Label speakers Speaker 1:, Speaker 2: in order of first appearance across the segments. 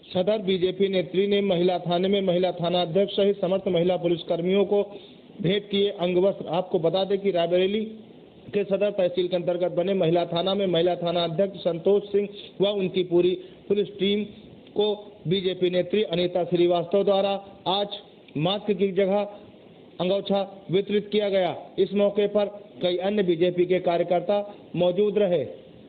Speaker 1: सदर बीजेपी नेत्री ने महिला थाने में महिला थाना अध्यक्ष सहित समस्त महिला पुलिसकर्मियों को भेंट किए अंग वस्त्र। आपको बता दें कि रायबरेली के सदर तहसील के अंतर्गत बने महिला थाना में महिला थाना अध्यक्ष संतोष सिंह व उनकी पूरी पुलिस टीम को बीजेपी नेत्री अनीता श्रीवास्तव द्वारा आज मास्क की जगह अंगोछा वितरित किया गया। इस मौके पर कई अन्य बीजेपी के कार्यकर्ता मौजूद रहे।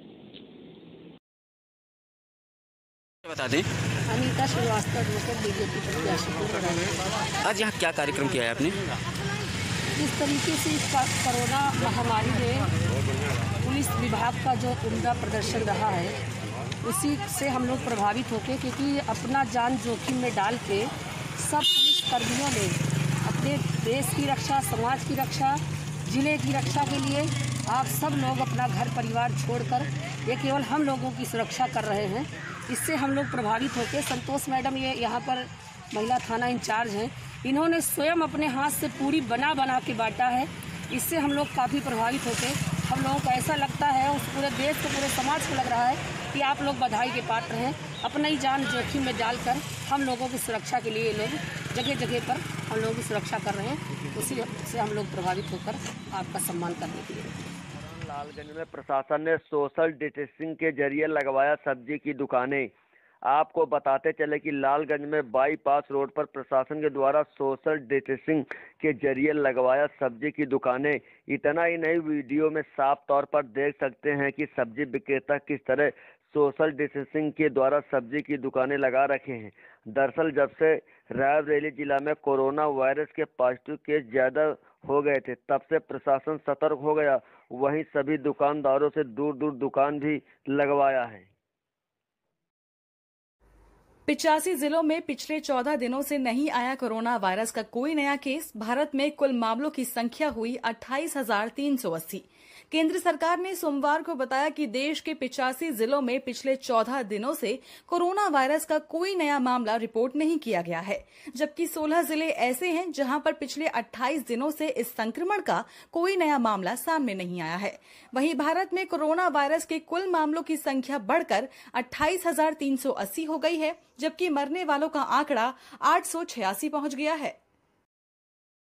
Speaker 2: बता दें,
Speaker 3: अनीता श्रीवास्तव बीजेपी प्रत्याशी।
Speaker 2: आज यहाँ क्या कार्यक्रम किया है आपने?
Speaker 3: इस तरीके से इस कोरोना महामारी में पुलिस विभाग का जो उम्दा प्रदर्शन रहा है, उसी से हम लोग प्रभावित होके, क्योंकि अपना जान जोखिम में डाल के सब पुलिस कर्मियों ने अपने देश की रक्षा, समाज की रक्षा, जिले की रक्षा के लिए आप सब लोग अपना घर परिवार छोड़कर ये केवल हम लोगों की सुरक्षा कर रहे हैं। इससे हम लोग प्रभावित होकर, संतोष मैडम ये यहाँ पर महिला थाना इंचार्ज हैं, इन्होंने स्वयं अपने हाथ से पूरी बना के बांटा है। इससे हम लोग काफ़ी प्रभावित होते, हम लोगों को ऐसा लगता है, उस पूरे देश को, पूरे समाज को लग रहा है कि आप लोग बधाई के पात्र हैं। अपना ही जान जोखिम में डालकर हम लोगों की सुरक्षा के लिए लोग जगह जगह पर हम लोगों की सुरक्षा कर रहे हैं। उसी से हम लोग प्रभावित होकर आपका सम्मान करने के लिए।
Speaker 4: लालगंज में प्रशासन ने सोशल डिस्टेंसिंग के जरिए लगवाया सब्जी की दुकानें। आपको बताते चले कि लालगंज में बाईपास रोड पर प्रशासन के द्वारा सोशल डिस्टेंसिंग के जरिए लगवाया सब्जी की दुकानें। इतना ही नहीं, वीडियो में साफ तौर पर देख सकते हैं कि सब्जी विक्रेता किस तरह सोशल डिस्टेंसिंग के द्वारा सब्जी की दुकानें लगा रखे हैं। दरअसल जब से रायबरेली जिला में कोरोना वायरस के पॉजिटिव केस ज़्यादा हो गए थे, तब से प्रशासन सतर्क हो गया। वहीं सभी दुकानदारों से दूर दूर दुकान भी लगवाया है।
Speaker 5: 85 जिलों में पिछले 14 दिनों से नहीं आया कोरोना वायरस का कोई नया केस। भारत में कुल मामलों की संख्या हुई 28,380। केंद्र सरकार ने सोमवार को बताया कि देश के 85 जिलों में पिछले 14 दिनों से कोरोना वायरस का कोई नया मामला रिपोर्ट नहीं किया गया है, जबकि 16 जिले ऐसे हैं जहां पर पिछले 28 दिनों से इस संक्रमण का कोई नया मामला सामने नहीं आया है। वहीं भारत में कोरोना वायरस के कुल मामलों की संख्या बढ़कर 28,380 हो गई है, जबकि मरने वालों का आंकड़ा 886 पहुंच गया है।